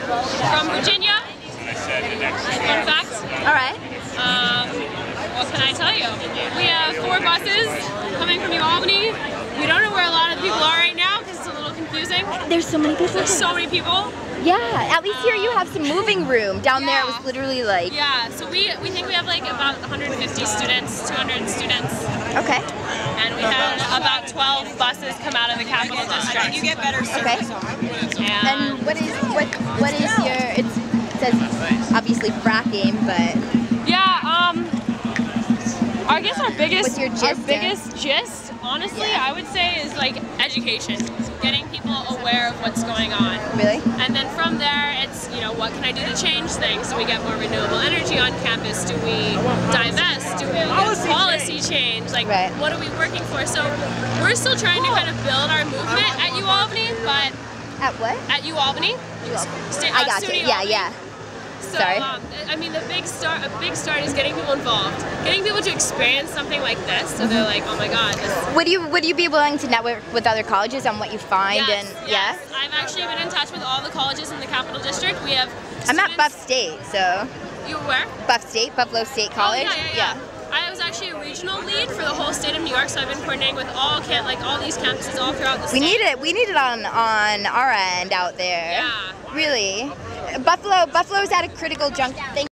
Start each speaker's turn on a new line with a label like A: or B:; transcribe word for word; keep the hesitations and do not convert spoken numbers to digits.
A: From Virginia. Fun fact.
B: All right.
A: Um, what can I tell you? We have four buses coming from UALBANY. We don't know where a lot of people are right now because it's a little confusing.
B: There's so many people.
A: There's so many people.
B: Yeah, at least here you have some moving room. Down
A: yeah.
B: there it was literally like...
A: Yeah, so we, we think we have like about one hundred fifty students, two hundred students.
B: Okay.
A: And we had about twelve buses come out of the Capital District. You get better service.
B: Okay.
A: And,
B: and what is what what is your, it's, it says obviously fracking, but...
A: Yeah, um, I guess our biggest,
B: What's your gist
A: our
B: there?
A: biggest gist, honestly,
B: Yeah.
A: I would say is like education. Getting people aware of what's going on.
B: Really?
A: And then from there, it's, you know, what can I do to change things? Do we get more renewable energy on campus? Do we divest? Do we get policy change? Like,
B: right.
A: what are we working for? So we're still trying to kind of build our movement at UALBANY, but...
B: At what?
A: At UALBANY.
B: UALBANY. I got you. Yeah, yeah.
A: So,
B: Sorry.
A: Um, I mean, the big start, a big start is getting people involved, getting people to experience something like this. So they're like, oh my God. This
B: Would you would you be willing to network with other colleges on what you find?
A: yes,
B: and
A: yes.
B: yeah.
A: I've actually been in touch with all the colleges in the Capital District. We have.
B: I'm at
A: students-
B: Buff State, so.
A: You were?
B: Buff State, Buffalo State College.
A: Oh, yeah, yeah, yeah. I was actually a regional lead for the whole state of New York, so I've been coordinating with all camp, like all these campuses all throughout the state.
B: We need it. We need it on on our end out there.
A: Yeah.
B: Really. Buffalo Buffalo's at a critical junction.